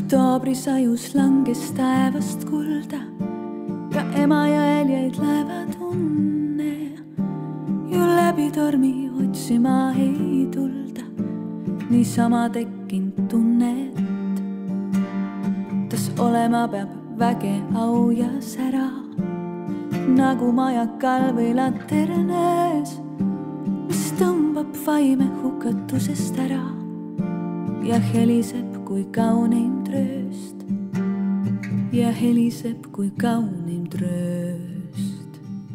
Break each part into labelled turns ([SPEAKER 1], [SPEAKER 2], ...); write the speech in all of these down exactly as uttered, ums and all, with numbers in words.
[SPEAKER 1] Oktoobrisajus langes taevast kulda ja ema ja jäljeid laevad unne. Ju läbi tormi otsima ei tulda, niisama tekkinud tunnet. Tas olema peab väge, au ja sära, nagu majakal või laternes, mis tõmbab vaime hukatusest ära ja heliseb kui kauneim trööst, ja heliseb kui kauneim trööst.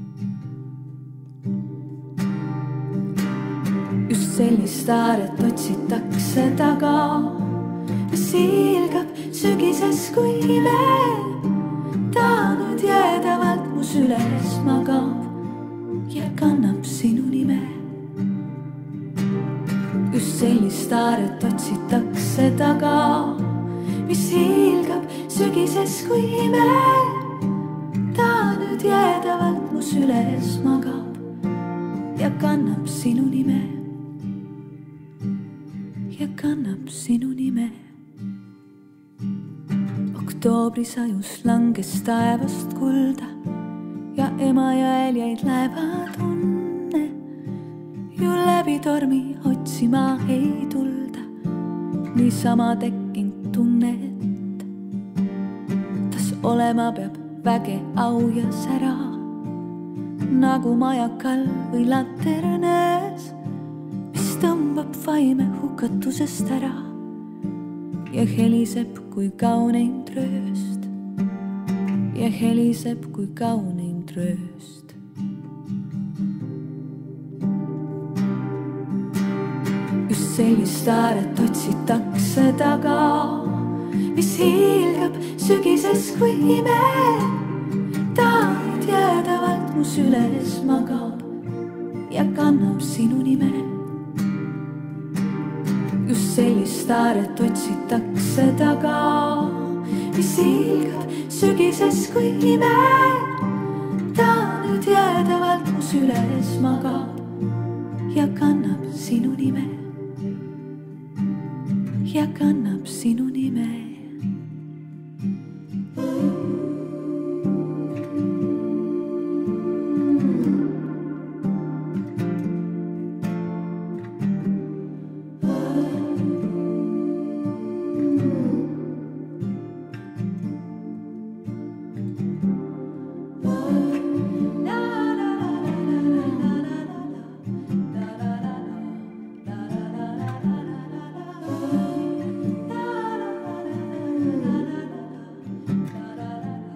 [SPEAKER 1] Just sellist aaret otsitakse taga, mis ilgab sügises kui ime. Ta nüüd jäädavalt mu süles magab ja kannab sinu nime. Just sellist aaret otsitakse taga, mis ilgab sügises kui ime. Ta nüüd jäädavalt mu süles magab ja kannab sinu nime, ja kannab sinu nime. Oktoobrisajus langes taevast kulda ja ema ja jäljeid laevad unne. Ju läbi tormi otsima ei tulda, niisama tekkinud tunnet. Tas olema peab väge, au ja sära, nagu majakal või laternes, mis tõmbab vaime hukatusest ära ja heliseb kui kauneim trööst, ja heliseb kui kauneim trööst. Just sellist aaret otsitakse taga, mis ilgab sügises kui ime. Ta nüüd jäädavalt mu süles magab ja kannab sinu nime. Just sellist aaret otsitakse taga, mis ilgab sügises kui ime. Ta nüüd jäädavalt mu süles magab ja kannab sinu nime, ja kannab sinu nime.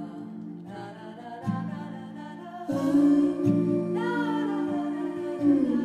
[SPEAKER 2] Mm-hmm.